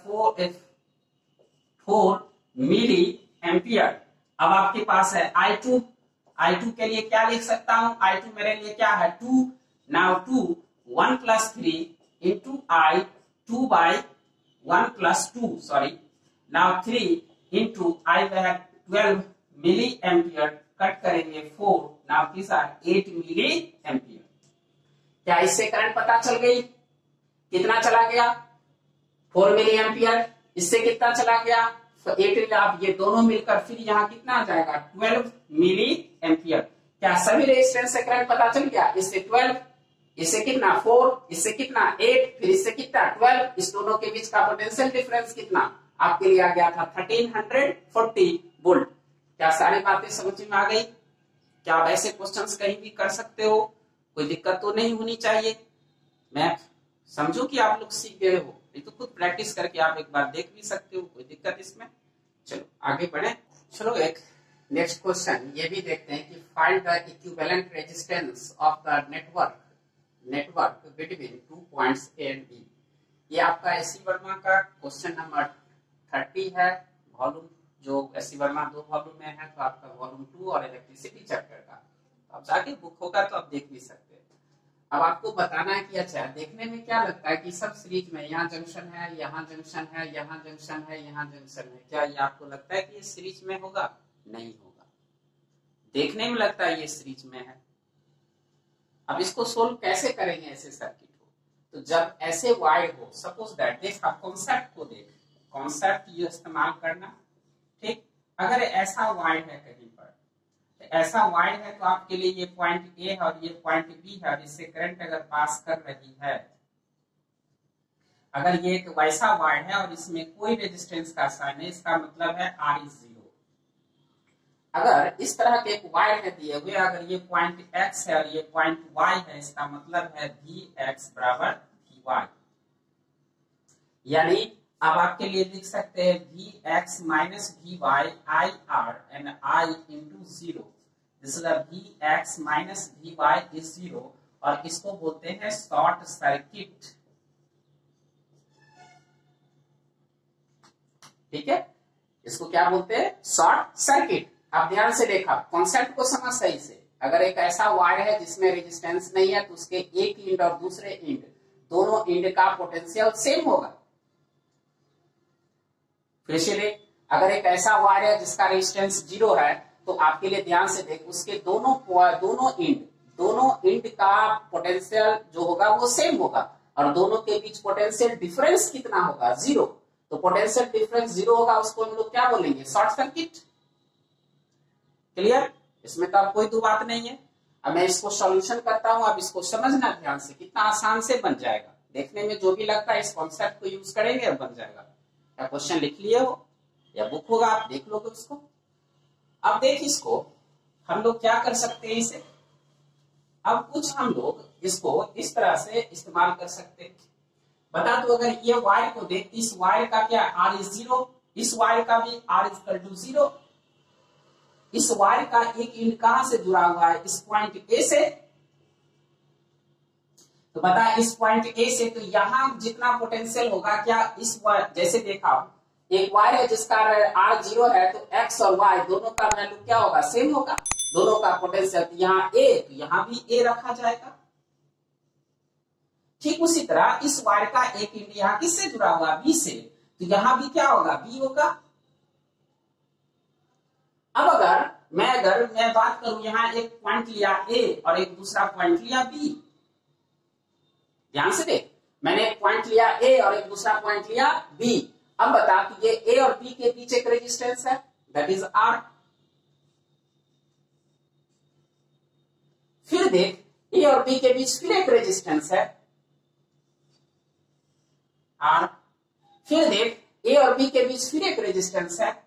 4 milli ampere. अब आपके पास है I2, I2 के लिए क्या लिख सकता हूं, I2 मेरे लिए क्या है 2। Now 2 1 plus 3 into I 2 by 1 plus 2, sorry, now 3 into I है 12 मिली एम्पियर, कट करेंगे 4, नाउ किस 8 मिली एम्पियर। क्या इससे करंट पता चल गई, कितना चला गया 4 मिली एम्पियर, इससे कितना चला गया 8, आप ये दोनों मिलकर फिर यहाँ कितना आ जाएगा 12 मिली एम्पियर। क्या सभी रेजिस्टेंस से करंट पता चल गया, इससे 12, इससे कितना 4, इससे कितना 8, फिर इससे कितना 12, इस दोनों के बीच का पोटेंशियल डिफरेंस कितना आपके लिए आ गया था 1340 वोल्ट। क्या सारी बातें समझ में आ गई? क्या आप ऐसे क्वेश्चंस कहीं भी कर सकते हो, कोई दिक्कत तो नहीं होनी चाहिए। मैं समझू कि आप लोग सीख गए हो, नहीं तो खुद प्रैक्टिस करके आप एक बार देख भी सकते हो, कोई दिक्कत इसमें। चलो आगे बढ़े। चलो एक नेक्स्ट क्वेश्चन ये भी देखते हैं कि find the equivalent resistance of the network between 2 points A and B. ये आपका एसी वर्मा का क्वेश्चन नंबर 30 है, वॉल्यूम जो एसी वर्मा 2 वॉल्यूम में है, तो आपका वॉल्यूम 2 और इलेक्ट्रिसिटी चैप्टर का। तो आप जाके बुक होगा तो आप देख भी सकते हैं। अब आपको बताना है कि अच्छा देखने में क्या लगता है कि सब सीरीज में यहाँ जंक्शन है, यहाँ जंक्शन है, यहाँ जंक्शन है, यहाँ जंक्शन है, क्या ये आपको लगता है कि ये सीरीज में होगा? नहीं होगा, देखने में लगता है ये सीरीज में है। अब इसको सोल्व कैसे करेंगे ऐसे सर्किट को, तो जब ऐसे वायर हो, सपोज दैट, देख आप कॉन्सेप्ट को देख, कॉन्सेप्ट ये इस्तेमाल करना, ठीक। अगर ऐसा वायर है कहीं पर, तो ऐसा वायर है तो आपके लिए ये पॉइंट ए है और ये पॉइंट बी है, और इससे करंट अगर पास कर रही है, अगर ये एक वैसा वायर है और इसमें कोई रेजिस्टेंस का साइन है, इसका मतलब है R is 0। अगर इस तरह के एक वायर है दिए हुए, अगर ये पॉइंट X है और ये पॉइंट Y है, इसका मतलब है Vx बराबर Vy। यानी अब आपके लिए लिख सकते हैं Vx minus Vy IR and I into 0। This is Vx minus Vy is 0, और इसको बोलते हैं शॉर्ट सर्किट। ठीक है, इसको क्या बोलते हैं? Short circuit. आप ध्यान से देखा, कॉन्सेप्ट को समझ सही से। अगर एक ऐसा वायर है जिसमें रेजिस्टेंस नहीं है, तो उसके एक एंड और दूसरे एंड, दोनों एंड का पोटेंशियल सेम होगा। फिर से देख, अगर एक ऐसा वायर है जिसका रेजिस्टेंस 0 है, तो आपके लिए ध्यान से देख, उसके दोनों एंड का पोटेंशियल जो होगा वो सेम होगा, और दोनों के बीच पोटेंशियल डिफरेंस कितना होगा? 0। तो पोटेंशियल डिफरेंस 0 होगा, उसको हम लोग क्या बोलेंगे? Short circuit. क्लियर? इसमें तो अब कोई दो बात नहीं है। अब मैं इसको सॉल्यूशन करता हूं, अब इसको समझना ध्यान से, कितना आसान से बन जाएगा। देखने में जो भी लगता है, इस कॉन्सेप्ट को यूज करेंगे और बन जाएगा। क्या क्वेश्चन लिख लिए हो या बुक होगा, आप देख लोगे उसको। अब देख, इसको हम लोग क्या कर सकते हैं इसे, अब कुछ हम लोग इसको इस तरह से इस्तेमाल कर सकते हैं। बता दो, अगर ये वायर को देख, इस वायर का क्या R is 0, इस वायर का भी R is equal to 0। इस वायर का एक एंड कहां से जुड़ा हुआ है? इस पॉइंट ए से। तो बता, इस पॉइंट ए से, तो यहां जितना पोटेंशियल होगा, क्या इस वायर, जैसे देखा एक वायर है जिसका R 0 है, तो X और Y दोनों का वैल्यू क्या होगा? सेम होगा, दोनों का पोटेंशियल। यहाँ A, तो यहाँ भी A रखा जाएगा। ठीक उसी तरह इस वायर का एक एंड यहाँ किससे जुड़ा हुआ? B से, तो यहां भी क्या होगा? B होगा। अब अगर मैं बात करूं, यहां एक पॉइंट लिया A और एक दूसरा पॉइंट लिया B, ध्यान से देख, मैंने एक पॉइंट लिया ए और एक दूसरा पॉइंट लिया बी। अब बता कि ये ए और बी के बीच एक रेजिस्टेंस है, दैट इज आर। फिर देख ए और बी के बीच फिर एक रेजिस्टेंस है आर। फिर देख ए और बी के बीच फिर एक रेजिस्टेंस है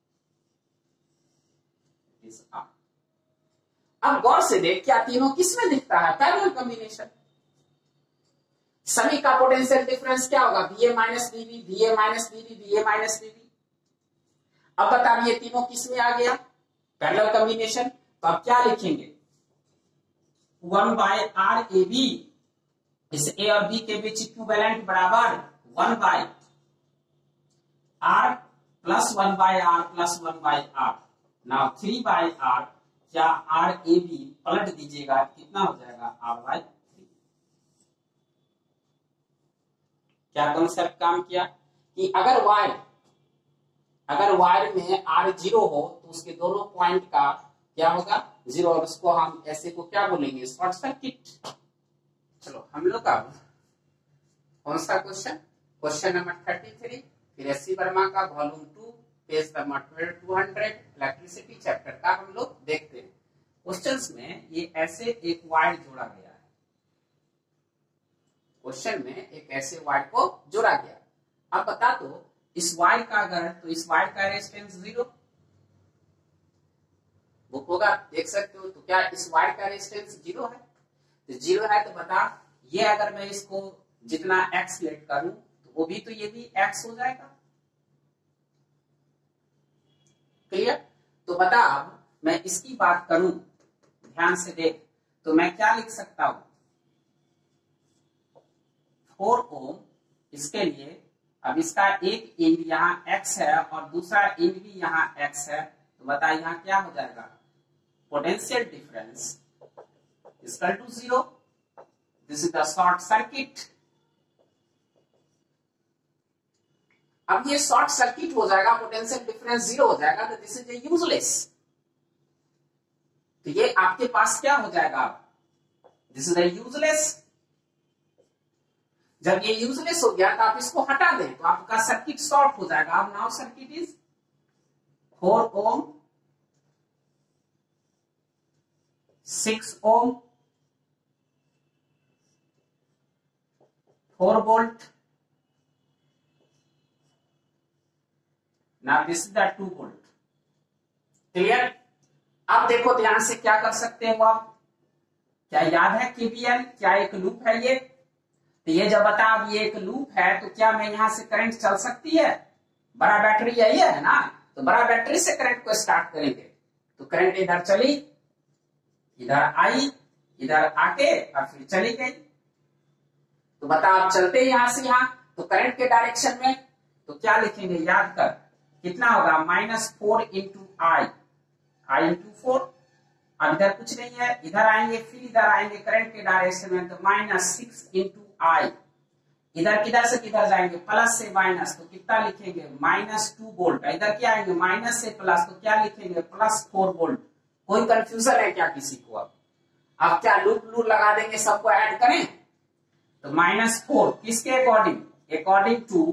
आर। अब गौर से देख, क्या तीनों किसमें दिखता है? Parallel combination. सभी का पोटेंशियल डिफरेंस क्या होगा? VA minus VB, VA minus VB, VA minus VB. अब बता ये तीनों किस में आ गया? Parallel combination. तो अब क्या लिखेंगे? 1 बाय आर ए बी, इस ए और बी के बीच इक्विवेलेंट बराबर 1 by R plus 1 by R plus 1 by R. Now 3 by R, क्या आर ए बी पलट दीजिएगा, कितना हो जाएगा? R by 3। क्या कॉन्सेप्ट काम किया कि अगर वायर में आर 0 हो तो उसके दोनों पॉइंट का क्या होगा? 0। और उसको हम ऐसे को क्या बोलेंगे? Short circuit. चलो हम लोग का कौन सा क्वेश्चन? क्वेश्चन नंबर 33 फिर एससी वर्मा का volume 2 page number 200 electricity chapter का हम लोग देखते हैं। क्वेश्चंस में ये ऐसे एक वायर जोड़ा गया है, क्वेश्चन में एक ऐसे वायर को जोड़ा गया। अब बता दो इस वायर का अगर, तो इस वायर का रेजिस्टेंस 0 बुक होगा, देख सकते हो। तो क्या इस वायर का रेजिस्टेंस 0 है? तो 0 है तो बता ये अगर मैं इसको जितना x लेट करूं तो वो भी, तो ये भी x हो जाएगा। क्लियर? तो बता अब मैं इसकी बात करूं, ध्यान से देख, तो मैं क्या लिख सकता हूं? 4 ओम इसके लिए। अब इसका एक एंड यहाँ x है और दूसरा एंड भी यहाँ x है, तो बता यहाँ क्या हो जाएगा? Potential difference equal to 0। This is the short circuit. अब ये शॉर्ट सर्किट हो जाएगा, पोटेंशियल डिफरेंस 0 हो जाएगा, तो दिस इज ए यूजलेस। तो ये आपके पास क्या हो जाएगा? This is a useless. जब ये यूजलेस हो गया तो आप इसको हटा दें तो आपका सर्किट शॉर्ट हो जाएगा। अब now circuit is 4 ohm, 6 ohm, 4 volt. Now this is the 2 volt. Clear? अब देखो ध्यान से क्या कर सकते हो आप? क्या याद है केवीएल? क्या एक लूप है ये? तो ये जब बता अब ये एक लूप है तो क्या मैं यहां से करंट चल सकती है? बड़ा बैटरी यही है ना, तो बड़ा बैटरी से करंट को स्टार्ट करेंगे तो करंट इधर चली, इधर आई, इधर आके और फिर चली गई। तो बता आप चलते यहां से यहां तो करंट के डायरेक्शन में, तो क्या लिखेंगे? याद कर कितना होगा? -4 इंटू आई, आई इंटू 4। अब इधर कुछ नहीं है, इधर आएंगे फिर इधर आएंगे करंट के डायरेक्शन में, तो -6 इंटू आई। इधर किधर से किधर जाएंगे? प्लस से माइनस, तो कितना लिखेंगे? -2 वोल्ट। इधर क्या आएंगे? माइनस से प्लस, तो क्या लिखेंगे? +4 वोल्ट। कोई कंफ्यूजन है क्या किसी को? अब क्या लूप लूप लगा देंगे, सबको ऐड करें? तो -4 किसके अकॉर्डिंग? According to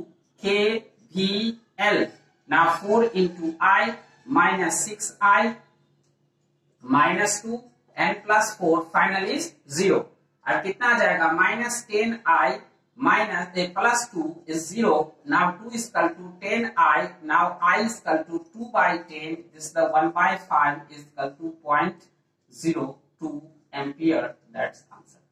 KVL। ना 4 into I -6i -2 n plus 4 final is 0। और कितना आ जाएगा? -10i plus 2 is 0. Now 2 is equal to 10i. Now I is equal to 2 by 10. This is the 1 by 5 is equal to 0.02 ampere. That's answer.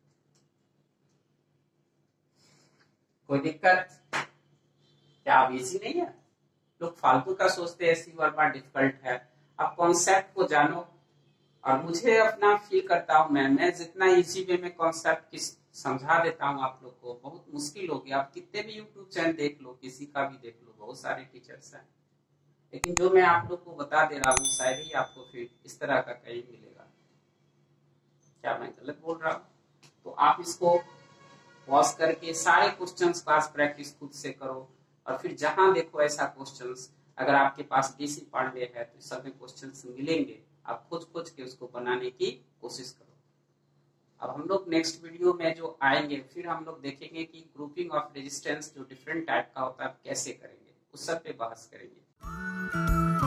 कोई दिक्कत? क्या अब easy नहीं है? लोग फालतू का सोचते हैं ऐसी वर्बा डिफिकल्ट है। अब कॉन्सेप्ट को जानो, और मुझे अपना फील करता हूं मैं जितना इजी वे में कॉन्सेप्ट की समझा देता हूं आप लोग को, बहुत मुश्किल हो गया। आप कितने भी यूट्यूब चैनल देख लो, किसी का भी देख लो, बहुत सारे टीचर्स हैं, लेकिन जो मैं आप लोग को बता दे रहा हूँ शायद ही आपको फिर इस तरह का कहीं मिलेगा। क्या मैं गलत बोल रहा हूँ? तो आप इसको पॉज करके सारे क्वेश्चंस क्लास प्रैक्टिस खुद से करो, और फिर जहां देखो ऐसा क्वेश्चंस, अगर आपके पास डीसी पांडे है तो सभी क्वेश्चंस मिलेंगे, आप खोज खोज के उसको बनाने की कोशिश करो। अब हम लोग नेक्स्ट वीडियो में जो आएंगे फिर हम लोग देखेंगे कि ग्रुपिंग ऑफ रेजिस्टेंस जो डिफरेंट टाइप का होता है कैसे करेंगे, उस सब पे बहस करेंगे।